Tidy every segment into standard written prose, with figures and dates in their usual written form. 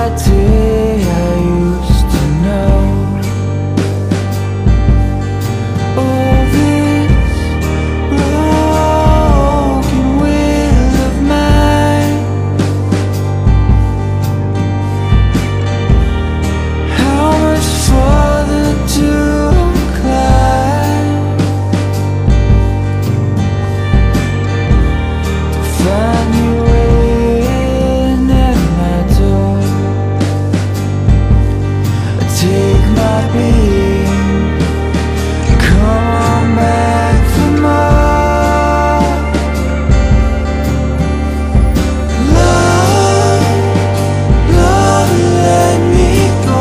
that day I used to know. Oh, this broken will of mine, how much farther to climb to find you waiting at my door. Take my being, come on back for more. Love, love, let me go.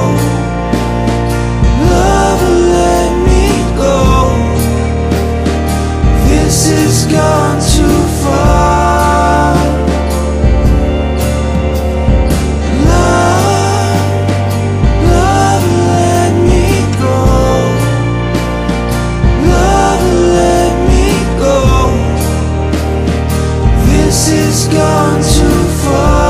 Love, let me go. This has gone too far. Love, love, let me go. Love, let me go. This has gone too far.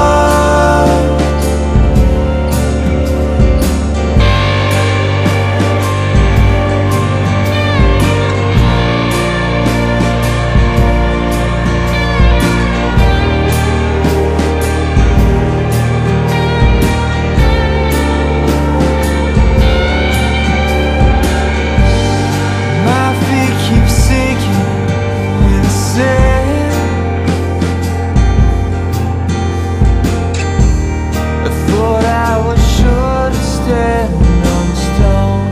My feet keep sinking in the sand. I thought I was sure to stand on the stone,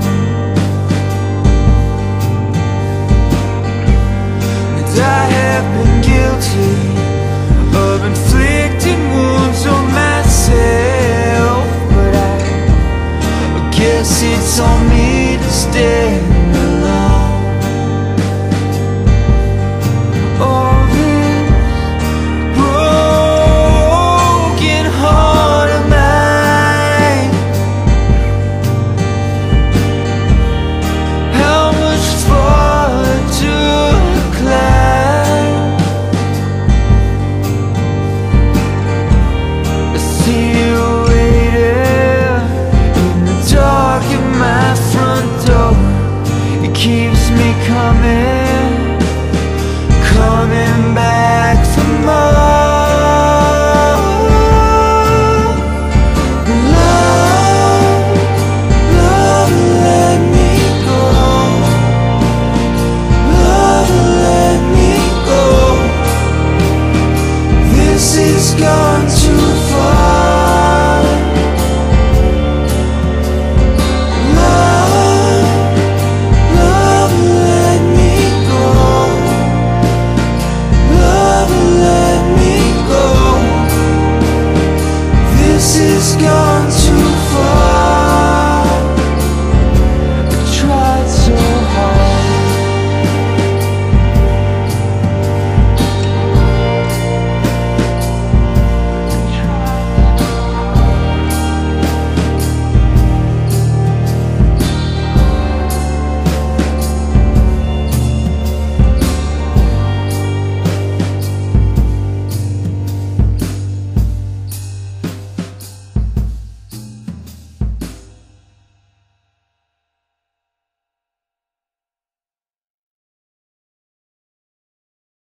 and I have been guilty of inflicting wounds on myself, but I guess it's on me to stand alone. Oh, this broken heart of mine, how much farther to climb? I see you waiting in the dark at my front door. It keeps me coming